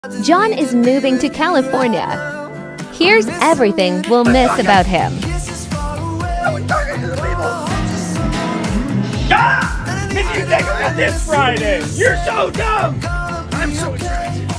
John is moving to California. Here's everything we'll miss about him. Did you think about this Friday? You're so dumb! I'm so attracted.